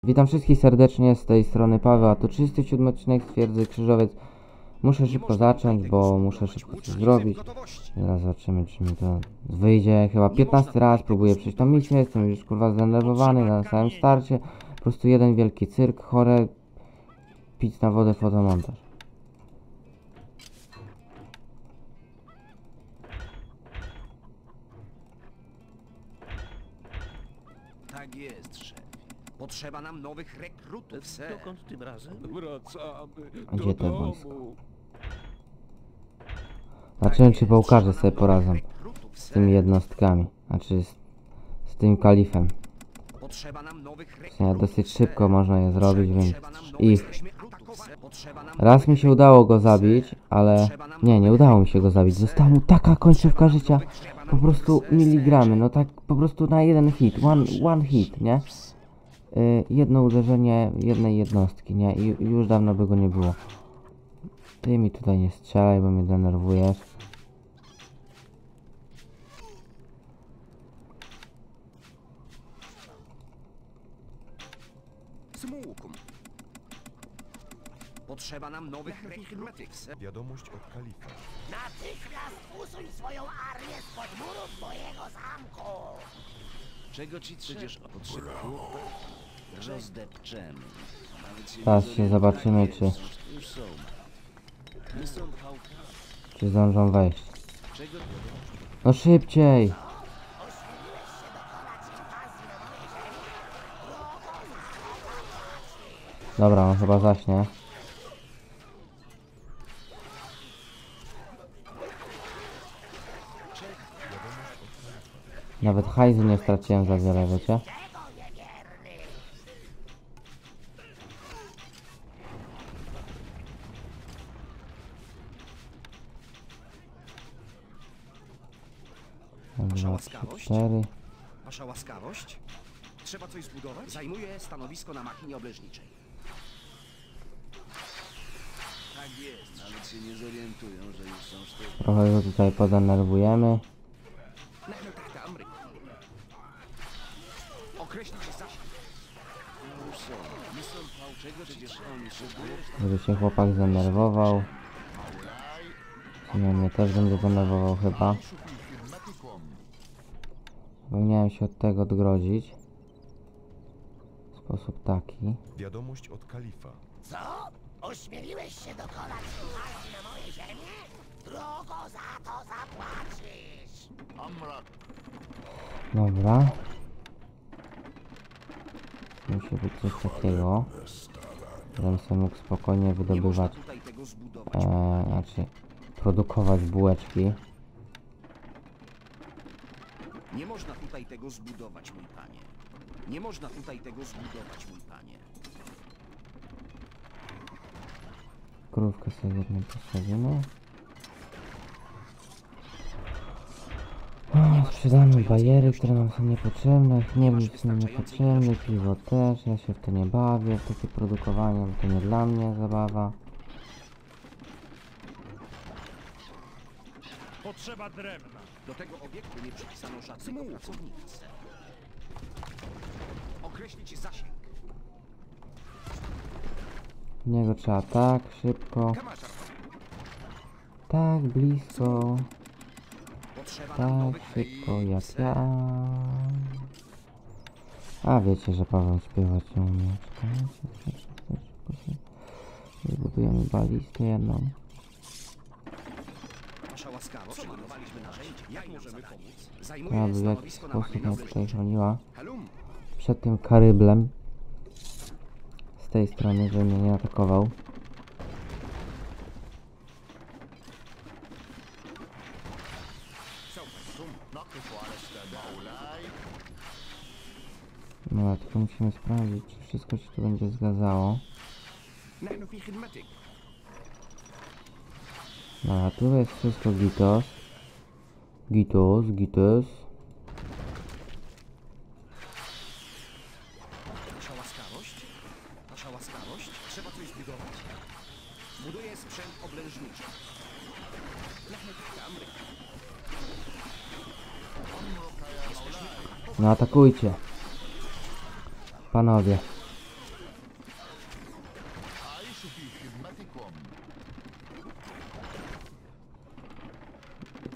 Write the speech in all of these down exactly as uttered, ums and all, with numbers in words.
Witam wszystkich serdecznie, z tej strony Paweł, a to trzydziesty siódmy odcinek z Twierdzy Krzyżowiec. Muszę szybko zacząć, bo muszę szybko coś zrobić. Zaraz zobaczymy, czy mi to wyjdzie. Chyba piętnasty raz próbuję przejść tą misję, jestem już kurwa zdenerwowany na samym starcie. Po prostu jeden wielki cyrk, chore, pić na wodę, fotomontaż. Tak jest, szefie. Potrzeba nam nowych rekrutów, ser. Dokąd tym razem? Wracamy A gdzie do te domu. wojsko? Zobaczymy, czy pokażę sobie porazem z tymi jednostkami, znaczy z, z tym kalifem. Potrzeba nam nowych W rekrutów, sumie dosyć ser. szybko można je zrobić, więc Potrzeba nam nowych ich. rekrutów, ser. Potrzeba nam Raz nowych mi się udało go rekrutów, zabić, ser. ale Potrzeba nam nie, nie nowych udało mi się go zabić. rekrutów, Została mu ser. taka końcówka Potrzeba nam życia, nowych- trzeba nam po prostu nowych, ser, miligramy, ser. no tak po prostu na jeden hit, one, one hit, nie? Y, jedno uderzenie jednej jednostki, nie? I już dawno by go nie było. Ty mi tutaj nie strzelaj, bo mnie denerwujesz. Smułkum. Potrzeba nam nowych rekrutów, ser. Wiadomość od kalifa. Natychmiast usuń swoją armię spod murów mojego zamku! Czego ci przecież potrzeba? Rozdepczemy. Nawet się Teraz nie się zobaczymy, czy, Już są. Nie są pałka. czy zdążą wejść. Czego No szybciej! Dobra, on chyba zaśnie. Nawet hajzu nie straciłem za wiele, wiecie? Wasza Dwa, trzy, łaskawość? cztery. Wasza łaskawość? Trzeba coś zbudować? Zajmuję stanowisko na machinie obleżniczej. Tak jest. Nawet się nie zorientują, że już są sztuki. Trochę go tutaj podenerwujemy. Określić zasięg. Już są. Nie są pałczego, przecież oni się Żeby się chłopak zdenerwował. Nie, mnie też będzie denerwował chyba. Powinienem się od tego odgrodzić. W sposób taki. Wiadomość od kalifa. Co? Ośmieliłeś się dokonać inwazji na moje ziemię? Drogo za to zapłacisz! Dobra. Musi być coś takiego, żebym sobie mógł spokojnie Nie można wydobywać, tutaj tego zbudować. e, znaczy produkować bułeczki. Nie można tutaj tego zbudować, mój panie. Nie można tutaj tego zbudować, mój panie. Krówkę sobie jedną postawimy. O, sprzedamy bajery, które nam są niepotrzebne. Chmielnik są niepotrzebny, piwo też. Ja się w to nie bawię, w takie produkowanie, bo to nie dla mnie zabawa. Potrzeba drewna. Do tego obiektu nie przypisano żadnego pracownika. Określić zasięg. W niego trzeba tak, szybko, Kamasza. tak blisko, Potrzeba nam tak nowych szybko jak ja. A wiecie, że Paweł śpiewać nie umie. Zbudujemy balistę jedną. Wasza łaskawość. Przygotowaliśmy narzędzie. Jak możemy pomóc? Która Zajmuję by w jakiś stanowisko na sposób machinie nas tutaj obleżniczej. chroniła Halum. przed tym karyblem. Z tej strony, żeby mnie nie atakował. No, tylko musimy sprawdzić, czy wszystko się tu będzie zgadzało. نحن في خدمتك. No, a tu jest wszystko gitos. Gitos, gitos. Wasza łaskawość? Wasza łaskawość? Trzeba coś zbudować. Buduję sprzęt oblężniczy. No atakujcie. Panowie.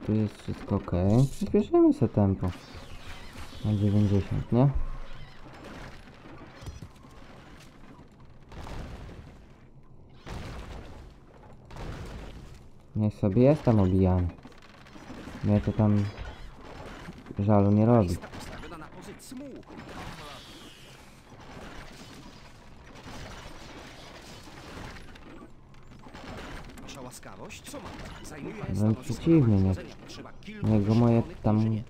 Tu jest wszystko ok. Przyspieszymy sobie tempo. Na dziewięćdziesiąt, nie? Niech sobie jest tam obijany. Mnie to tam żalu nie robi. Lista ustawiona na pozycji. Wasza łaskawość? Co mam? Zajmuję Wręcz stanowisko przeciwnie, na nie. prowadzeniu. Trzeba kilku Niego moje doświadczonych tam... inżynierów.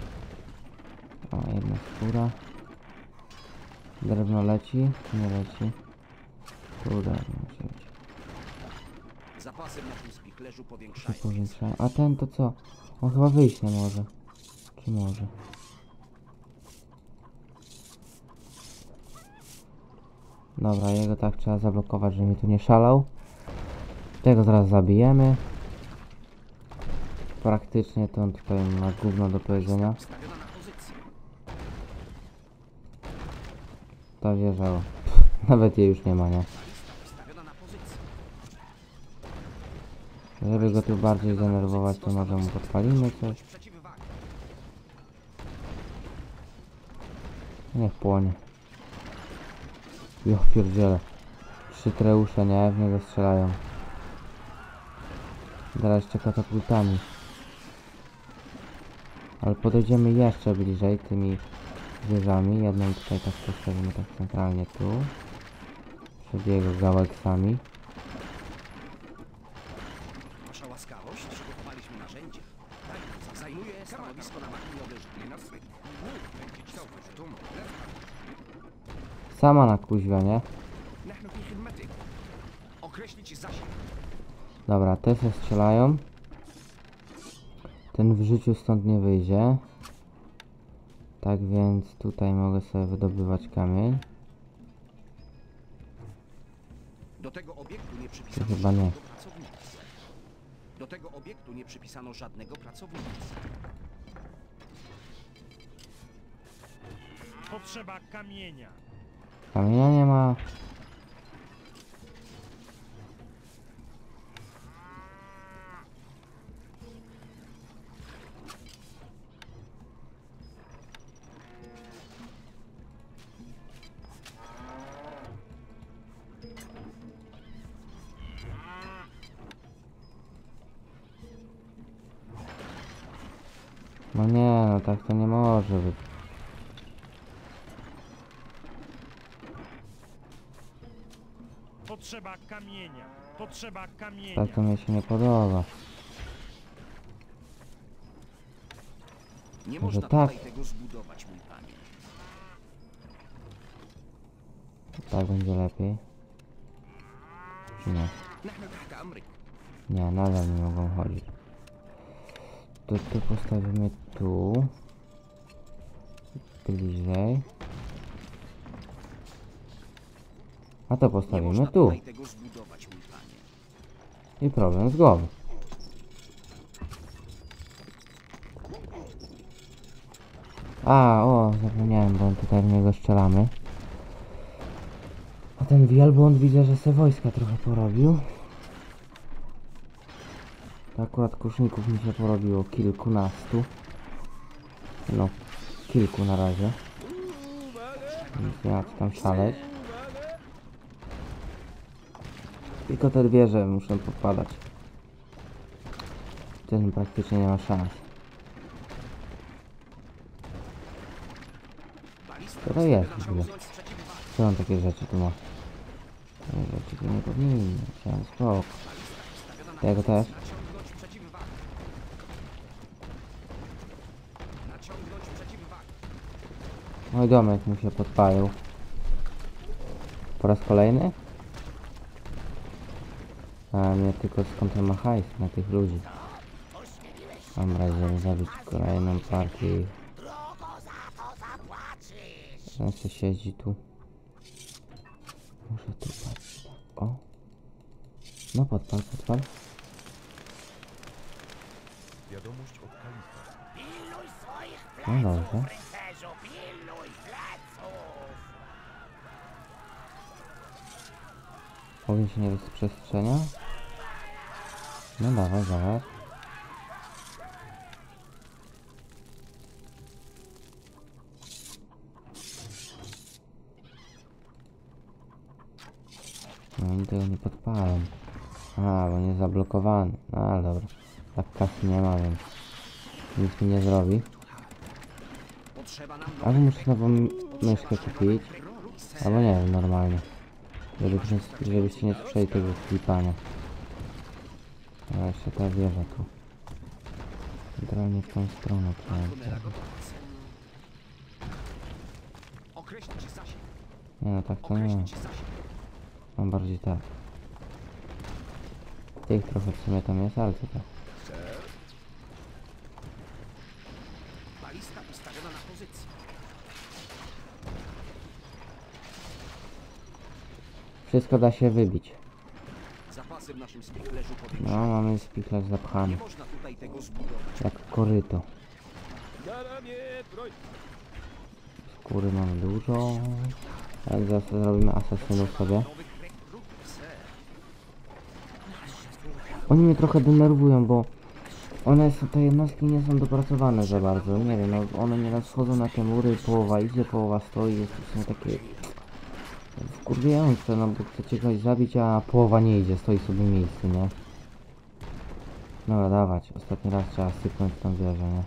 O, jedna skóra. Drewno leci? Nie leci. Tu drewno musi być. Zapasy na tym spichlerzu Się powiększają. powiększa. A ten to co? On chyba wyjść nie może. Czy może? Dobra, jego tak trzeba zablokować, żeby mi tu nie szalał. Tego zaraz zabijemy. Praktycznie to on tutaj ma gówno do powiedzenia. Ustawiona na pozycji. Ta wieża, o. Pff, nawet jej już nie ma, nie? Lista ustawiona na pozycji. Żeby go tu bardziej zdenerwować, to może mu podpalimy coś. Przeciwwaga. Niech płonie. Jo, pierdziele. Trzy treusze, nie? W niego strzelają. Teraz jeszcze katapultami. Ale podejdziemy jeszcze bliżej tymi wieżami. Jedną tutaj tak postawimy tak centralnie tu. Przed jego gałęksami. Wasza łaskawość? Przygotowaliśmy narzędzia. Tak, zajmuję stanowisko na machinie obręcznej. Sama na kuźwa, nie? Określić zasięg. Dobra, te się strzelają. Ten w życiu stąd nie wyjdzie. Tak więc tutaj mogę sobie wydobywać kamień. Do tego obiektu nie To przypisano chyba nie. żadnego pracownika. Do tego obiektu nie przypisano żadnego pracownika. Potrzeba kamienia. Kamienia nie ma. No nie, no tak to nie może być. Potrzeba kamienia. Potrzeba kamienia. Tak to mi się nie podoba. Nie Może można tak. tutaj tego zbudować, mój panie. Tak będzie lepiej. Czy nie? Nahnu tahta amrik. Nie, nadal nie mogą chodzić. To tu postawimy tu. Bliżej. A to Nie postawimy można tu. tutaj tego zbudować, mój panie. I problem z głowy. A, o, zapomniałem, bo tutaj w niego strzelamy. A ten wielbłąd widzę, że se wojska trochę porobił. To akurat kuszników mi się porobiło kilkunastu. No, kilku na razie. Więc nie ma co tam szaleć. Tylko te wieże muszę podpadać. Ten praktycznie nie ma szans. Co to jest w ogóle? Co on takie rzeczy tu ma? Takie rzeczy tu nie powinny. Chciałem spoko. Tego też? Naciągnąć przeciwwagę. Naciągnąć przeciwwagę. Mój domek mu się podpalił. Po raz kolejny? A nie tylko skąd on ma hajs na tych ludzi. Mam razie zabić kolejną partię. Drogo za to zapłacisz! Ten se siedzi tu. Muszę tu patrzeć. Tak. O. No podpal, podpal. Wiadomość od kalifa. Pilnuj swoich No pleców, dobrze. rycerzu! Pilnuj pleców! Ogień się nie rozprzestrzenia. No dawaj, dawaj. No oni tego nie podpalą. A, bo nie zablokowany. No ale dobra. Tak kasy nie ma, więc nic mi nie zrobi. Potrzeba nam Ale muszę nową myszkę kupić. Albo nie wiem, normalnie. Żebyście, żebyście nie słyszeli tego klipania. A jeszcze ta wieża tu. Centralnie w tą stronę trzeba. określić zasięg. Nie no, tak to nie. Określić zasięg. Mam bardziej tak. Tych trochę w sumie tam jest, ale co tak. Balista ustawiona na pozycji. Wszystko da się wybić. Zapasy w naszym spichlerzu powiększone. No, mamy spiklerz Nie zapchany. można tutaj tego zbudować. Jak koryto. Skóry mamy dużo. Jak zaraz zrobimy asasynów sobie. Nowych rekrutów, ser. Oni mnie trochę denerwują, bo one są, te jednostki nie są dopracowane za bardzo. Nie wiem, no one nieraz wchodzą na te mury, połowa idzie, połowa stoi. Jest to w sumie takie wkurwiające, no bo chcecie kogoś zabić, a połowa nie idzie, stoi sobie w miejscu, nie? Dobra, dawać. Ostatni raz trzeba sypnąć tą wieżę, nie?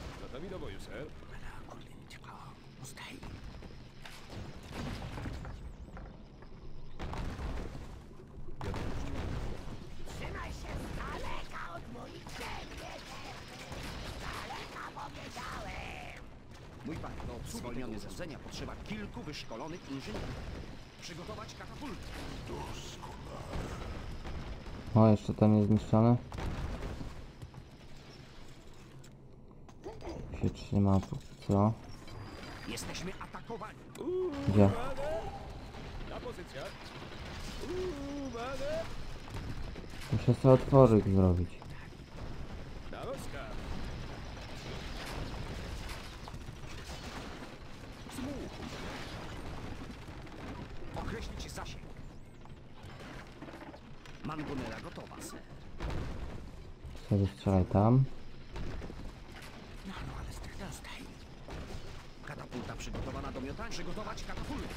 Trzymaj się z daleka od moich ziemi! Z daleka powiedziałem! Mój panie, do zwolniony z rdzenia potrzeba kilku wyszkolonych inżynierów. Przygotować katapulty. O, jeszcze tam jest zniszczone. Się trzyma póki co. Jesteśmy atakowani. Gdzie? Muszę sobie otworzyk zrobić. Określić zasięg. Mangonela gotowa, ser. Sobie strzelaj tam. Katapulta przygotowana do miotania. Przygotować katapultę.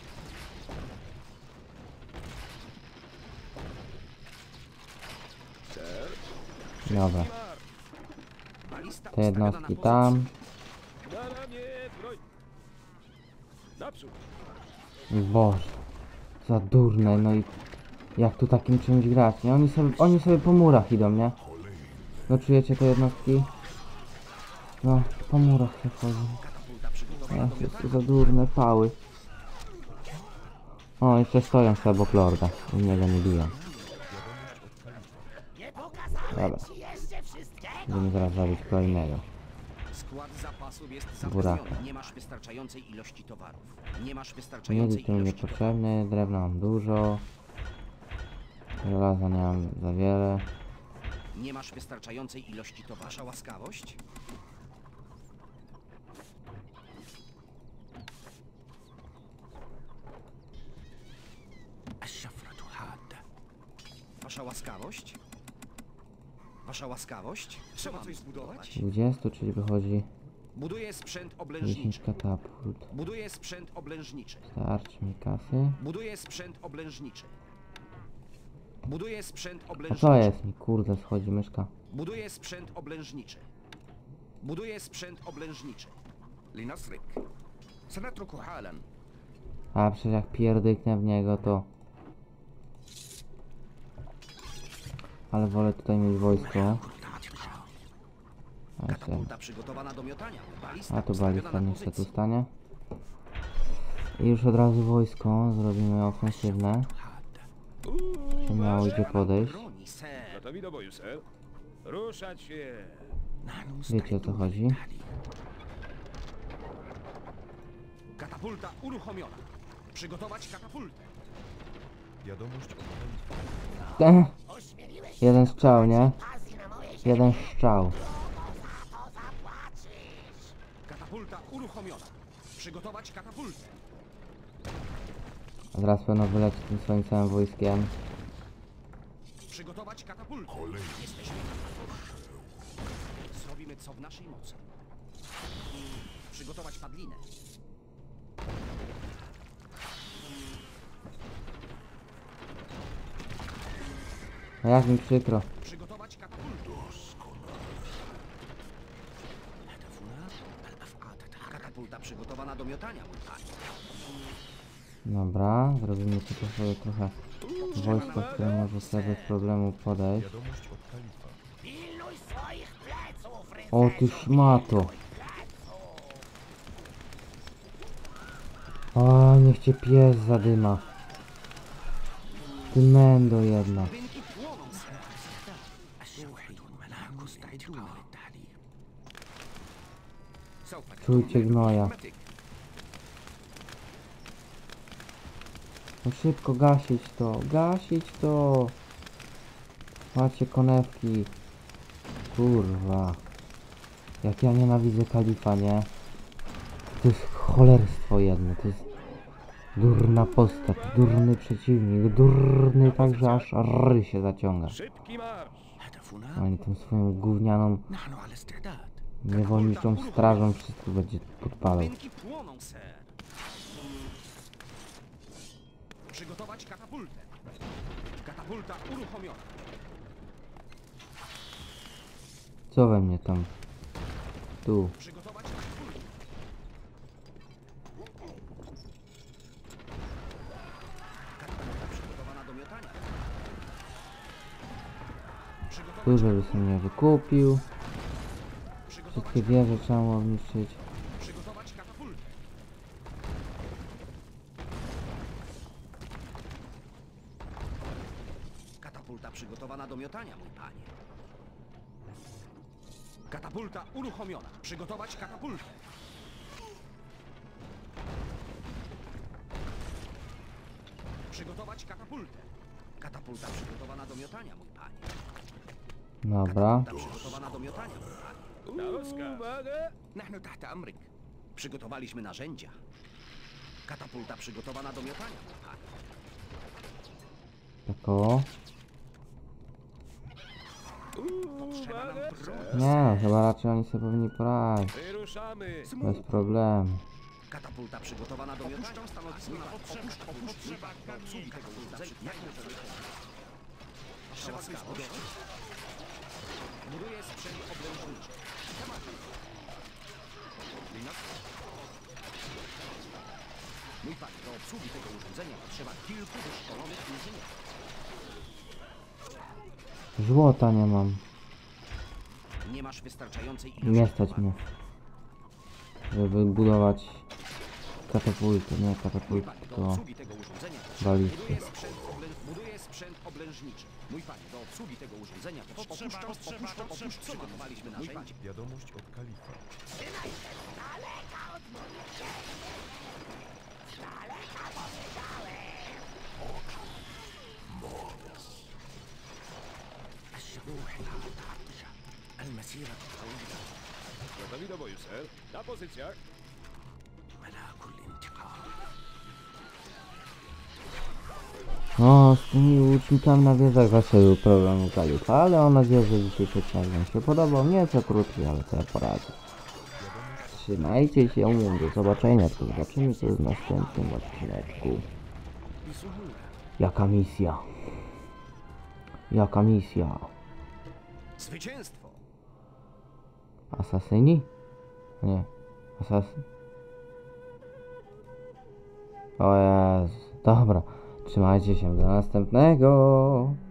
Dobra. Balista Te ustawiona na jednostki pozycji. tam. Boże. Za durne, no i jak tu takim czymś grać, nie? Oni sobie, oni sobie po murach idą, nie? No czujecie te jednostki? No, po murach się wchodzi. Katapulta przygotowana do Ach, jest miotania. za durne pały. O, jeszcze stoją sobie obok lorda. I niego nie biją. Nie pokazałem Dobra. ci jeszcze wszystkiego! Będziemy zaraz zabić kolejnego. Skład zapasów jest Buraka. zapewniony. Nie masz wystarczającej ilości towarów. Nie masz Miedzi wystarczającej tu mi ilości towarów. niepotrzebny, drewna mam dużo. Żelaza nie mam za wiele. Nie masz wystarczającej ilości towarów. Wasza łaskawość? Wasza łaskawość? Wasza łaskawość? Trzeba coś zbudować? dwadzieścia, czyli wychodzi Buduję sprzęt dziesięć oblężniczy. katapult. Buduję sprzęt oblężniczy. Starczy mi kasy. Buduję sprzęt oblężniczy. Buduję sprzęt A co oblężniczy. jest mi? Kurde, schodzi myszka. Buduję sprzęt oblężniczy. Buduję sprzęt oblężniczy. لنصرك سنترك حالا A przecież jak pierdyknę w niego, to... Ale wolę tutaj mieć wojsko. A, jeszcze... Katapulta przygotowana do miotania. Balista A tu ustawiona balista na niech się tu pozycji. stanie. I już od razu wojsko zrobimy ofensywne. Czy miało gdzie podejść. Broni, ser. gotowi do boju, ser. Ruszać się. Wiecie o co chodzi. Katapulta uruchomiona. Przygotować katapultę. Wiadomość od Kalifa. Eh, Ośmieliłeś się jeden strzał, nie? okazji na moje ziemię! Jeden strzał. Drogo za to zapłacisz! Katapulta uruchomiona. Przygotować katapultę. A zaraz pewno wyleci tym swoim całym wojskiem. Przygotować katapultę. Jesteśmy gotowi. Zrobimy co w naszej mocy. Przygotować padlinę. A jak mi przykro. Przygotować katapultu. Katapulta przygotowana do miotania, mój panie. Dobra, zrobimy tutaj sobie trochę wojsko, które może sobie bez problemu podejść. Wiadomość od kalifa. Pilnuj swoich pleców, O ty szmato. O, niech cię pies zadyma. Ty mendo jedna. Budynki płoną, ser. Czujcie gnoja. No szybko gasić to, gasić to. Macie konewki. Kurwa. Jak ja nienawidzę kalifa, nie? To jest cholerstwo jedno, to jest durna postać, durny przeciwnik, durny tak, że aż ry się zaciąga. Szybki marsz! Oni tą swoją gównianą, niewolniczą strażą wszystko będzie podpalał. Budynki płoną, ser. Przygotować katapultę. Katapulta uruchomiona. Co we mnie tam? Tu. Przygotować katapultę. Katapulta przygotowana do miotania. Przygotować, Tu, żeby sobie mnie wykupił. przygotować, Wszystkie wieże trzeba było zniszczyć. przygotować katapultę. Katapulta przygotowana do miotania, mój panie. Katapulta uruchomiona. Przygotować katapultę. Przygotować katapultę. Katapulta przygotowana do miotania, mój panie. Dobra. Katapulta przygotowana do miotania, mój panie. Na rozkaz! Nahnu tahta amrik. Przygotowaliśmy narzędzia. Katapulta przygotowana do miotania, mój panie. Takowo. Potrzeba nam broń. Nie no, chyba raczej oni sobie powinni poradzić. Wyruszamy! Bez problemu. Katapulta przygotowana do miotania. Opuszczą stanowisko. Potrzeba, potrzeba kamienia. Trzeba coś zbudować. Buduję sprzęt oblężniczy. Mój panie, do obsługi tego urządzenia potrzeba kilku wyszkolonych inżynierów. Złota nie mam. Nie masz wystarczającej ilości Nie stać towaru. mnie. Żeby budować katapulty, nie Mój katapulty, panie, do to obsługi tego urządzenia potrzeba balisty. buduję sprzęt, oblę... buduję sprzęt oblężniczy. Mój panie, do obsługi tego urządzenia potrzeba Potrzeba, opuszczą, potrzeba, opuszczą, potrzeba. opuszczą. Przygotowaliśmy narzędzie. Wiadomość od kalifa. المسيرة طويلة Gotowi do boju, ser. Na pozycjach. ملاك الانتقام. No, z tymi łucznikami na wieżach zawsze był problem u kalifa, ale mam nadzieję, że dzisiejszy odcinek wam się podobał. Nieco krótki, ale to ja poradzę. Trzymajcie się, do zobaczenia, to zobaczymy co jest w następnym odcineczku. Jaka misja? Jaka misja? Zwycięstwo! Asasyni? Nie. Asasyn? O Jezu. Dobra. Trzymajcie się do następnego.